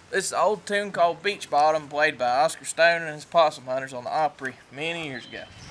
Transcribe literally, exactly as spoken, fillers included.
This is an old tune called Beech Bottom, played by Oscar Stone and his Possum Hunters on the Opry many years ago.